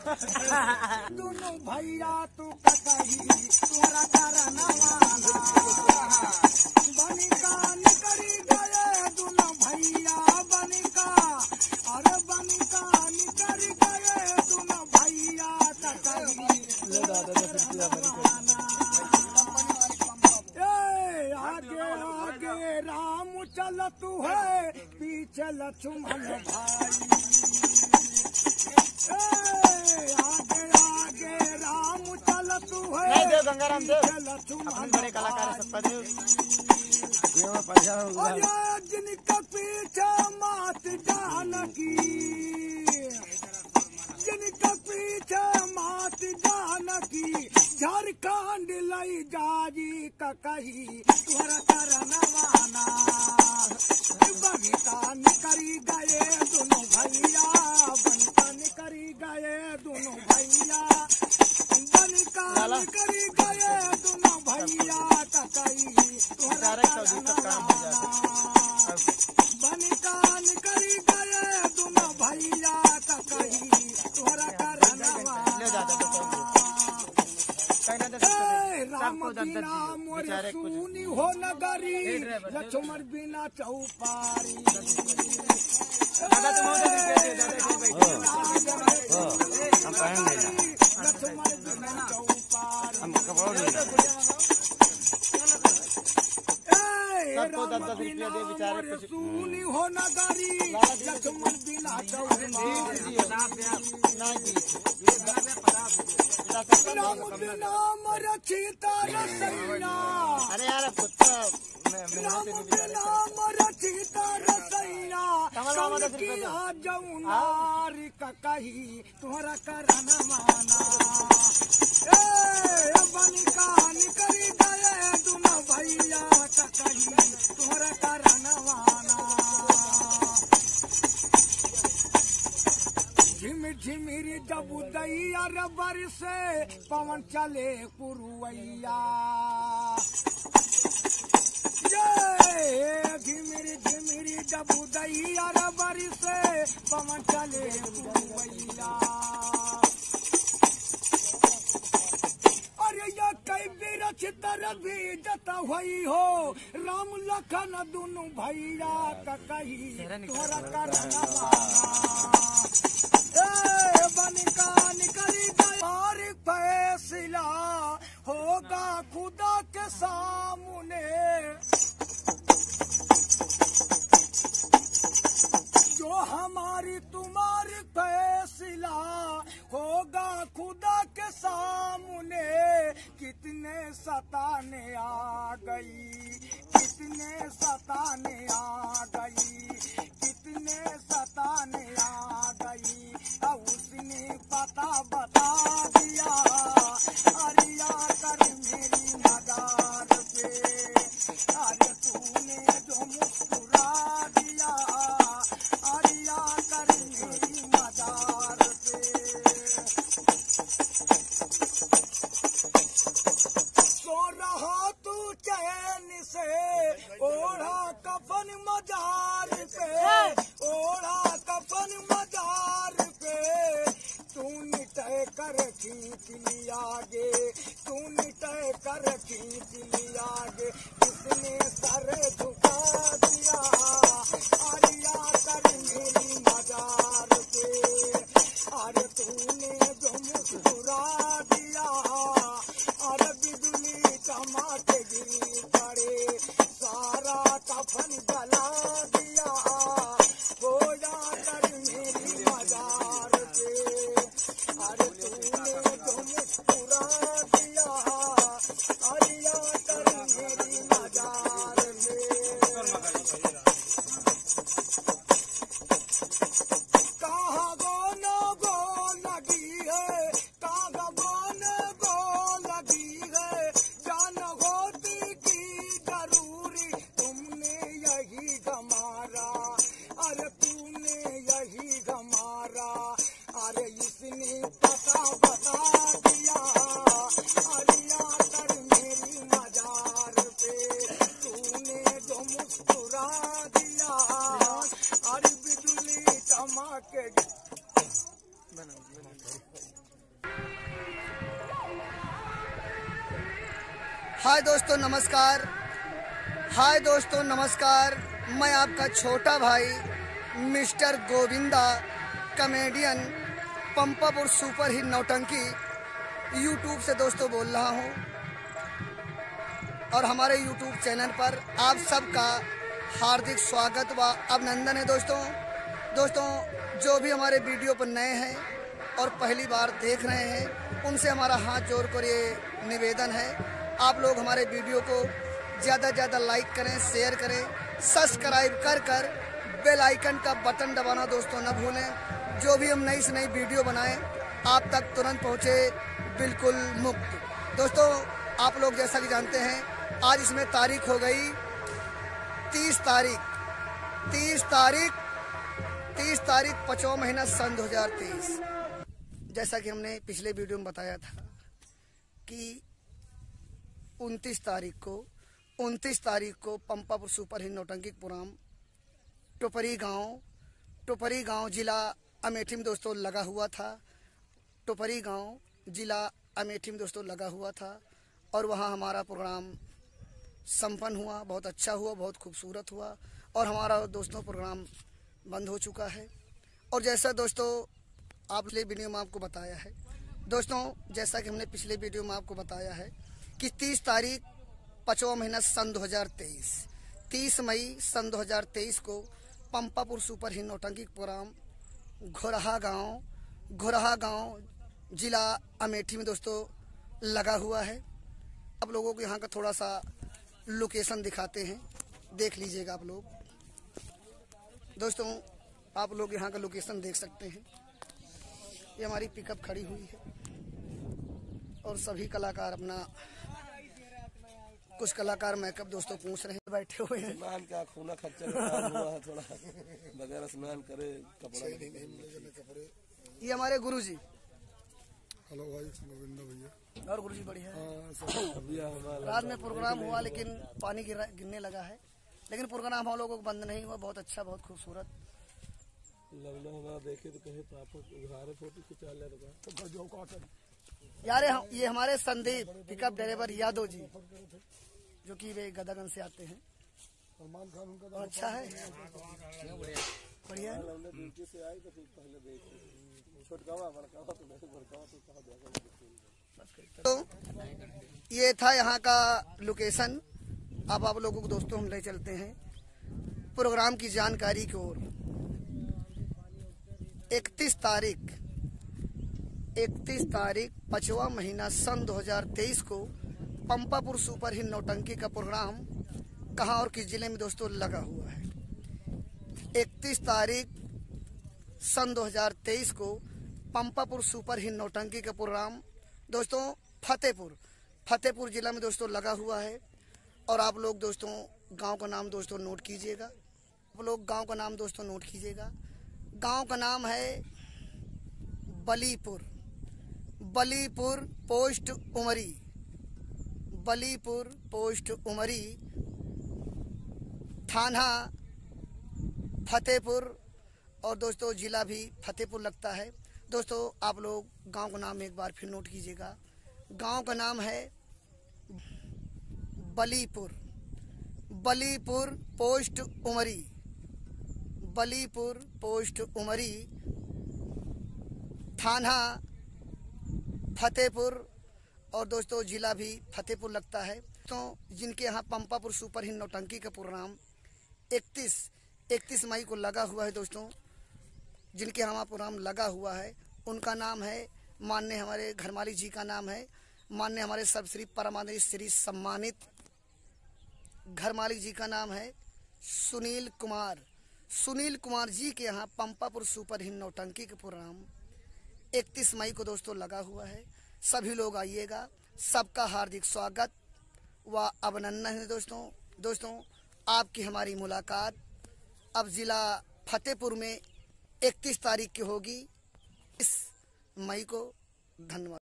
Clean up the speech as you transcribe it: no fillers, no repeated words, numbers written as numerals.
दोनों भैया तू कतही तोरा करना वाला बनिका निकरी गए दोनों भैया बनिका अरे बनिका निकरी गए दोनों भैया कतही आगे आगे राम चलत है पीछे लक्ष्मण भाई आगे आगे राम चलत है देव गंगाराम देव अपने बड़े कलाकार सतपादेव जिनका पीछे मात जानकी जिनका पीछे मात जानकी झारखंड लई जाजी कही तुहरा करनवाना बनिका निकरी गए दोनों भैया बनिका निकरी गए दोनों भैया बनिका निकरी गए दोनों भैया कही तुहरा करनवाना बनिका निकरी गए दोनों भैया कही तुहरा करनवाना राम बिना मोर सुनी हो नगरी लक्ष्मण बिना चौपारी लक्ष्मण बिना चौपारी सुनी हो नगरी लक्ष्मण बिना चौपारी राम बिना मोर सीता रसैया अरे यार पुत्र राम बिना मोर सीता रसैया किया जाऊं नारी कही तुहरा करना माना बनिका निकरी गए दोनों भैया कही तुहरा करना माना झिमिर झिमिर जब दैया रबर से पवन चले पुरुवैया झिमिर झिमिर जब दैया रबर से पवन चले पुरुवैया अरे ये कई बिरछ तर भी जता हुई हो राम लखन दोनों भैया कही तोरा करना बनिका निकली गई फैसला होगा खुदा के सामने जो हमारी तुम्हारी फैसला होगा खुदा के सामने कितने सताने आ गई कितने सताने आ गई कितने सताने आ गई उसने पता बता दिया अरिया कर मेरी मदार पे अरे तूने जो मुस्कुरा दिया अरिया कर मेरी मदार पे सो रहा तू चैन से ओढ़ा कफन मजार पे ओढ़ा कफन मजार पे तूने तय कर खींच लिया गे तूने तय कर खींच लिया गे किसने सर झुका दिया आरिया कर मेरी मजार पे अरे तूने जो मुस्कुरा दिया अरे बिजली चमक गिरी पड़े सारा कफन जला दिया गोया कर मेरी मजार पे अरे तूने जो मुस्कुरा दिया अरिया कर मेरी मजार में हाय दोस्तों नमस्कार, हाय दोस्तों नमस्कार। मैं आपका छोटा भाई mister Govinda comedian Pampapur super hit Nautanki YouTube से दोस्तों बोल रहा हूँ। और हमारे यूट्यूब चैनल पर आप सबका हार्दिक स्वागत व अभिनंदन है। दोस्तों जो भी हमारे वीडियो पर नए हैं और पहली बार देख रहे हैं, उनसे हमारा हाथ जोड़कर ये निवेदन है, आप लोग हमारे वीडियो को ज़्यादा से ज़्यादा लाइक करें, शेयर करें, सब्सक्राइब कर बेल आइकन का बटन दबाना दोस्तों न भूलें। जो भी हम नई से नई वीडियो बनाएं आप तक तुरंत पहुँचे, बिल्कुल मुफ्त। दोस्तों आप लोग जैसा कि जानते हैं, आज इसमें तारीख हो गई 30 तारीख 5वां महीना सन 2023। जैसा कि हमने पिछले वीडियो में बताया था कि 29 तारीख को Pampapur super hit Nautanki program Topri गांव जिला अमेठी में दोस्तों लगा हुआ था। टोपरी गांव जिला अमेठी में दोस्तों लगा हुआ था और वहां हमारा प्रोग्राम संपन्न हुआ, बहुत अच्छा हुआ, बहुत खूबसूरत हुआ और हमारा दोस्तों प्रोग्राम बंद हो चुका है। और जैसा दोस्तों आप पिछले वीडियो में आपको बताया है, दोस्तों जैसा कि हमने पिछले वीडियो में आपको बताया है कि 30 तारीख 5वां महीना सन 2023, 30 मई सन 2023 को Pampapur super hit Nautanki program Ghorha गांव जिला अमेठी में दोस्तों लगा हुआ है। आप लोगों को यहाँ का थोड़ा सा लोकेशन दिखाते हैं, देख लीजिएगा आप लोग। दोस्तों आप लोग यहाँ का लोकेशन देख सकते हैं। ये हमारी पिकअप खड़ी हुई है और सभी कलाकार अपना, कुछ कलाकार मेकअप दोस्तों पूछ रहे हैं, बैठे हुए हैं। स्नान का खूना खर्चा हुआ है थोड़ा, बगैर स्नान करे कपड़ा। ये हमारे गुरुजी। हेलो भाई गोविंदा भैया। और गुरुजी बढ़िया है। हमारा रात में प्रोग्राम हुआ लेकिन पानी गिरने लगा है, लेकिन प्रोग्राम हम लोगों को बंद नहीं हुआ, बहुत अच्छा, बहुत खूबसूरत। हमारा देखे तो कहे पापा उघारे फोटो खिंचा ले रहा यार ये हमारे संदीप पिकअप ड्राइवर यादव जी, जो कि वे गदागंज से आते हैं। सलमान खान उनका और अच्छा है, बढ़िया है। ड्यूटी से आई तो फिर पहले देखे छोटकावा बड़कावा तो नहीं, बड़कावा तो कहा तो ये था यहाँ का लोकेशन। अब आप लोगों को दोस्तों हम ले चलते हैं प्रोग्राम की जानकारी की ओर। 31 तारीख 5वां महीना सन 2023 को पंपापुर सुपर हिट नौटंकी का प्रोग्राम कहाँ और किस जिले में दोस्तों लगा हुआ है। 31 तारीख सन 2023 को पंपापुर सुपर हिट नौटंकी का प्रोग्राम दोस्तों फतेहपुर जिला में दोस्तों लगा हुआ है। और आप लोग दोस्तों गांव का नाम दोस्तों नोट कीजिएगा, गांव का नाम है बलीपुर पोस्ट उमरी, थाना फतेहपुर और दोस्तों जिला भी फतेहपुर लगता है। दोस्तों आप लोग गांव का नाम एक बार फिर नोट कीजिएगा। गांव का नाम है बलीपुर पोस्ट उमरी, थाना फतेहपुर और दोस्तों जिला भी फतेहपुर लगता है। तो जिनके यहाँ पंपापुर सुपर हिट नौटंकी का प्रोग्राम 31 मई को लगा हुआ है दोस्तों, जिनके यहाँ प्रोग्राम लगा हुआ है उनका नाम है, माननीय हमारे घर मालिक जी का नाम है, माननीय हमारे सर्वश्री परमानंद श्री सम्मानित घर मालिक जी का नाम है सुनील कुमार जी के यहाँ पंपापुर सुपर हिट नौटंकी का प्रोग्राम 31 मई को दोस्तों लगा हुआ है। सभी लोग आइएगा, सबका हार्दिक स्वागत व अभिनंदन है। दोस्तों आपकी हमारी मुलाकात अब जिला फतेहपुर में 31 तारीख की होगी, इस मई को। धन्यवाद।